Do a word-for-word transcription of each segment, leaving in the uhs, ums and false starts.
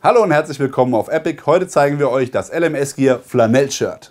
Hallo und herzlich willkommen auf Epic. Heute zeigen wir euch das L M S Gear Flanell-Shirt.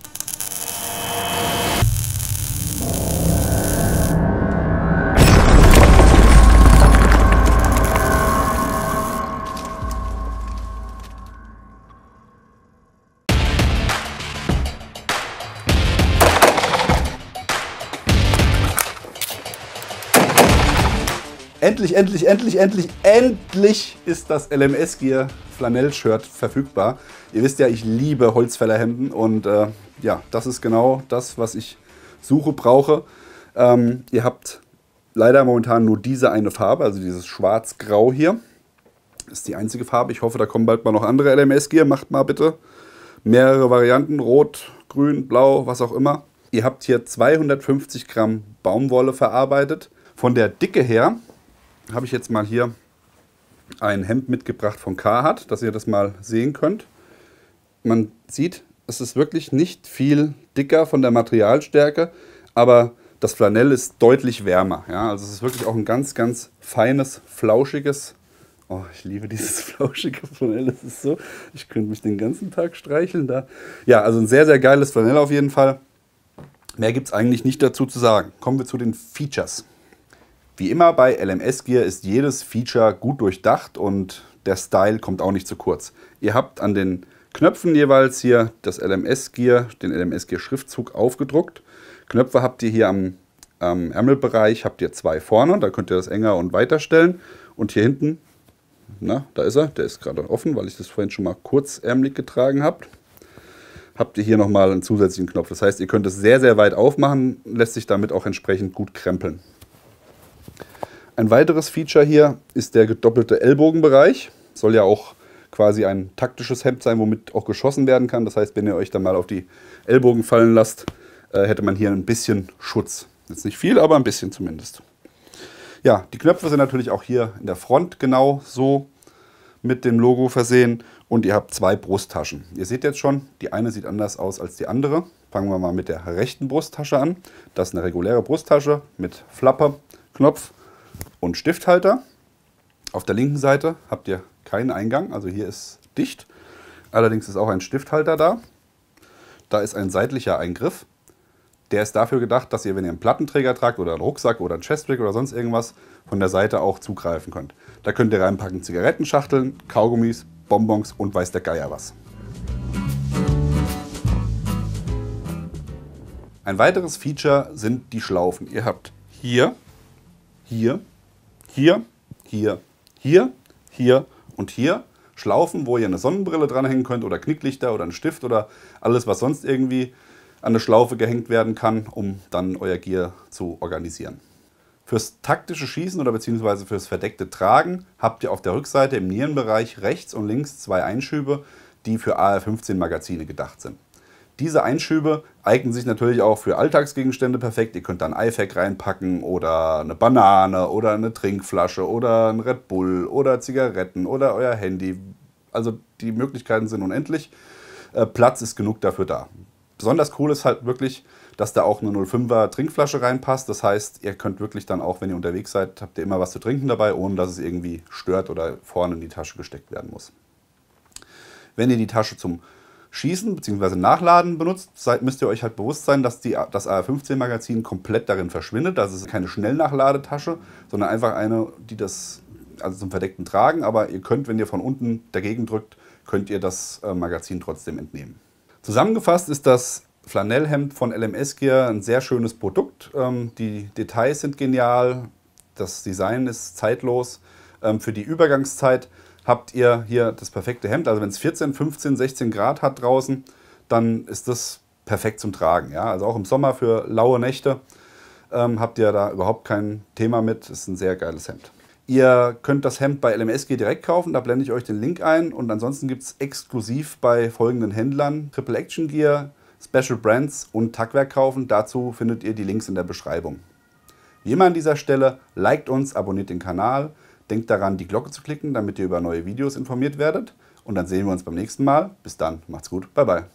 Endlich, endlich, endlich, endlich, endlich ist das L M S Gear Flanell-Shirt verfügbar. Ihr wisst ja, ich liebe Holzfällerhemden und äh, ja, das ist genau das, was ich suche, brauche. Ähm, ihr habt leider momentan nur diese eine Farbe, also dieses Schwarz-Grau hier. Das ist die einzige Farbe. Ich hoffe, da kommen bald mal noch andere L M S Gear. Macht mal bitte mehrere Varianten, rot, grün, blau, was auch immer. Ihr habt hier zweihundertfünfzig Gramm Baumwolle verarbeitet. Von der Dicke her habe ich jetzt mal hier ein Hemd mitgebracht von Carhartt, dass ihr das mal sehen könnt. Man sieht, es ist wirklich nicht viel dicker von der Materialstärke, aber das Flanell ist deutlich wärmer. Ja, also es ist wirklich auch ein ganz, ganz feines, flauschiges. Oh, ich liebe dieses flauschige Flanell. Das ist so, ich könnte mich den ganzen Tag streicheln da. Ja, also ein sehr, sehr geiles Flanell auf jeden Fall. Mehr gibt es eigentlich nicht dazu zu sagen. Kommen wir zu den Features. Wie immer bei L M S Gear ist jedes Feature gut durchdacht und der Style kommt auch nicht zu kurz. Ihr habt an den Knöpfen jeweils hier das L M S Gear, den L M S Gear Schriftzug aufgedruckt. Knöpfe habt ihr hier am, am Ärmelbereich, habt ihr zwei vorne, da könnt ihr das enger und weiter stellen. Und hier hinten, na, da ist er, der ist gerade offen, weil ich das vorhin schon mal kurzärmelig getragen habe. Habt ihr hier nochmal einen zusätzlichen Knopf. Das heißt, ihr könnt es sehr, sehr weit aufmachen, lässt sich damit auch entsprechend gut krempeln. Ein weiteres Feature hier ist der gedoppelte Ellbogenbereich. Soll ja auch quasi ein taktisches Hemd sein, womit auch geschossen werden kann. Das heißt, wenn ihr euch dann mal auf die Ellbogen fallen lasst, äh, hätte man hier ein bisschen Schutz. Jetzt nicht viel, aber ein bisschen zumindest. Ja, die Knöpfe sind natürlich auch hier in der Front genau so mit dem Logo versehen. Und ihr habt zwei Brusttaschen. Ihr seht jetzt schon, die eine sieht anders aus als die andere. Fangen wir mal mit der rechten Brusttasche an. Das ist eine reguläre Brusttasche mit Flappe, Knopf und Stifthalter. Auf der linken Seite habt ihr keinen Eingang, also hier ist dicht. Allerdings ist auch ein Stifthalter da. Da ist ein seitlicher Eingriff. Der ist dafür gedacht, dass ihr, wenn ihr einen Plattenträger tragt oder einen Rucksack oder einen Chestrig oder sonst irgendwas, von der Seite auch zugreifen könnt. Da könnt ihr reinpacken Zigarettenschachteln, Kaugummis, Bonbons und weiß der Geier was. Ein weiteres Feature sind die Schlaufen. Ihr habt hier, hier, hier, hier, hier, hier und hier Schlaufen, wo ihr eine Sonnenbrille dranhängen könnt oder Knicklichter oder einen Stift oder alles, was sonst irgendwie an eine Schlaufe gehängt werden kann, um dann euer Gear zu organisieren. Fürs taktische Schießen oder beziehungsweise fürs verdeckte Tragen habt ihr auf der Rückseite im Nierenbereich rechts und links zwei Einschübe, die für A R fünfzehn Magazine gedacht sind. Diese Einschübe eignen sich natürlich auch für Alltagsgegenstände perfekt. Ihr könnt da ein iPad reinpacken oder eine Banane oder eine Trinkflasche oder ein Red Bull oder Zigaretten oder euer Handy. Also die Möglichkeiten sind unendlich. Äh, Platz ist genug dafür da. Besonders cool ist halt wirklich, dass da auch eine null Komma fünfer Trinkflasche reinpasst. Das heißt, ihr könnt wirklich dann auch, wenn ihr unterwegs seid, habt ihr immer was zu trinken dabei, ohne dass es irgendwie stört oder vorne in die Tasche gesteckt werden muss. Wenn ihr die Tasche zum Schießen bzw. Nachladen benutzt, seid, müsst ihr euch halt bewusst sein, dass die, das A R fünfzehn Magazin komplett darin verschwindet. Das ist keine Schnellnachladetasche, sondern einfach eine, die das, also zum verdeckten Tragen, aber ihr könnt, wenn ihr von unten dagegen drückt, könnt ihr das äh, Magazin trotzdem entnehmen. Zusammengefasst ist das Flanellhemd von L M S Gear ein sehr schönes Produkt. Ähm, die Details sind genial, das Design ist zeitlos. Ähm, für die Übergangszeit habt ihr hier das perfekte Hemd. Also wenn es vierzehn, fünfzehn, sechzehn Grad hat draußen, dann ist das perfekt zum Tragen. Ja? Also auch im Sommer für laue Nächte ähm, habt ihr da überhaupt kein Thema mit. Das ist ein sehr geiles Hemd. Ihr könnt das Hemd bei L M S Gear direkt kaufen, da blende ich euch den Link ein. Und ansonsten gibt es exklusiv bei folgenden Händlern Triple Action Gear, Special Brands und Tagwerk kaufen. Dazu findet ihr die Links in der Beschreibung. Wie immer an dieser Stelle, liked uns, abonniert den Kanal. Denkt daran, die Glocke zu klicken, damit ihr über neue Videos informiert werdet. Und dann sehen wir uns beim nächsten Mal. Bis dann, macht's gut, bye bye.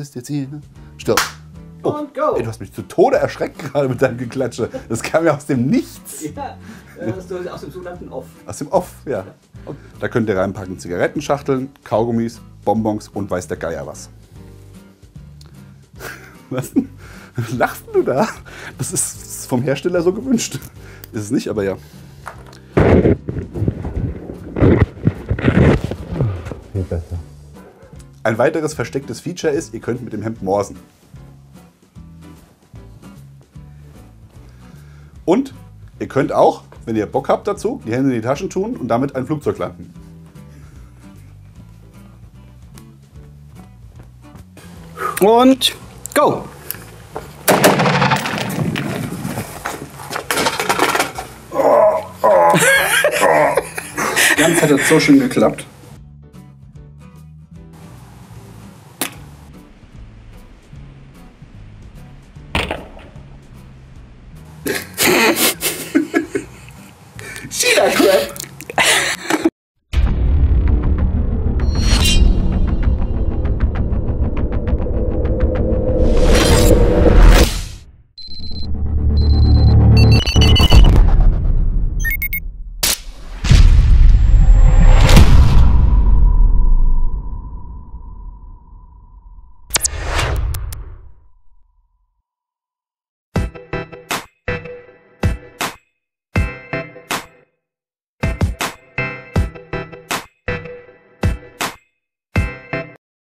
ist jetzt hier. Stopp. Oh, und go! Ey, du hast mich zu Tode erschreckt gerade mit deinem Geklatsche. Das kam ja aus dem Nichts. Ja, das ist aus dem sogenannten Off. Aus dem Off, ja. Und da könnt ihr reinpacken Zigarettenschachteln, Kaugummis, Bonbons und weiß der Geier was. Was denn? Lachst du da? Das ist vom Hersteller so gewünscht. Ist es nicht, aber ja. Viel besser. Ein weiteres verstecktes Feature ist, ihr könnt mit dem Hemd morsen. Und ihr könnt auch, wenn ihr Bock habt dazu, die Hände in die Taschen tun und damit ein Flugzeug landen. Und go! Ganz hat das so schön geklappt.